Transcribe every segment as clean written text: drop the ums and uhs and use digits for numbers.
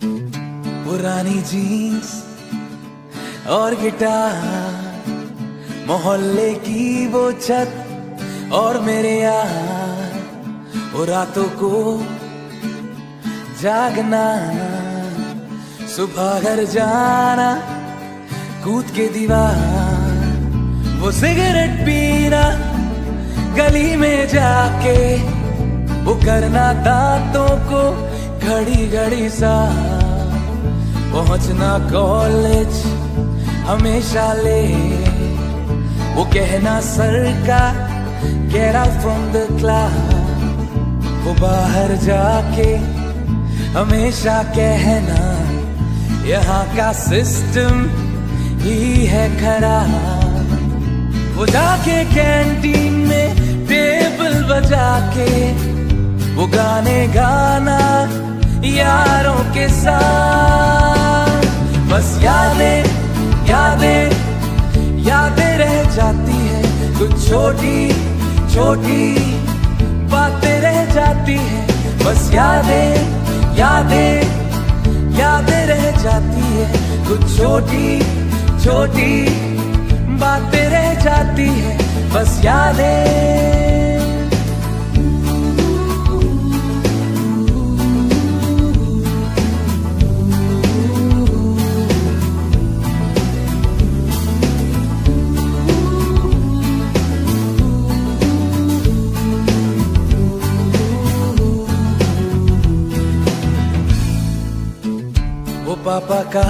पुरानी जीन्स और गिटार, मोहल्ले की वो छत और मेरे यार, वो रातों को जागना, सुबह घर जाना, कूद के दीवार, वो सिगरेट पीना, गली में जाके वो करना दांतों को घड़ी घड़ी सा, पहुंचना कॉलेज हमेशा ले, वो कहना सर का get out from the class, वो बाहर जाके हमेशा कहना यहाँ का सिस्टम ही है खराब, वो जाके कैंटीन में टेबल बजा के वो गाने गाना यारों के साथ, बस यादें यादें यादें रह जाती है, कुछ छोटी छोटी बातें रह जाती है, बस यादें यादें यादें रह जाती है, कुछ छोटी छोटी बातें रह जाती है, बस यादें। वो पापा का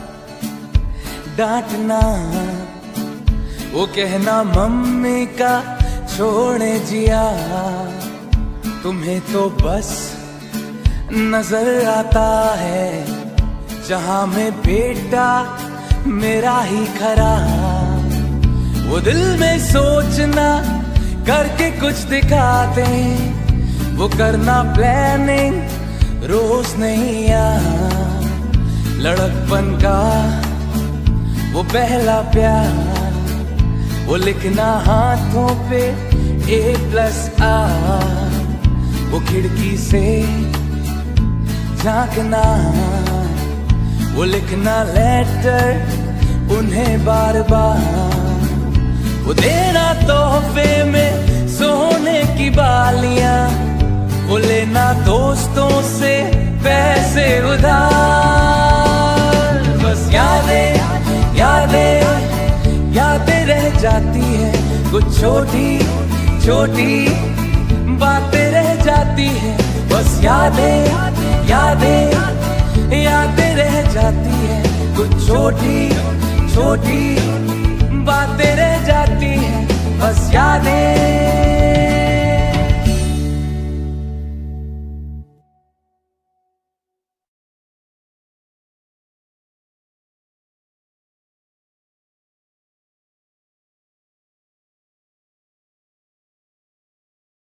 डांटना, वो कहना मम्मी का छोड़े जिया, तुम्हें तो बस नजर आता है जहां में बेटा मेरा ही खरा, वो दिल में सोचना करके कुछ दिखाते, वो करना प्लानिंग रोज नहीं यार, लड़कपन का वो पहला प्यार, वो लिखना हाथों पे A+R, वो खिड़की से झांकना, वो लिखना लेटर उन्हें बार बार, वो देना तोहफे में सोने की बालियां, वो लेना दोस्तों से पैसे उधार, बस यादें यादें यादें रह जाती है, कुछ छोटी छोटी बातें रह जाती है, बस यादें यादें यादें रह जाती है, कुछ छोटी छोटी बातें रह जाती है, बस यादें।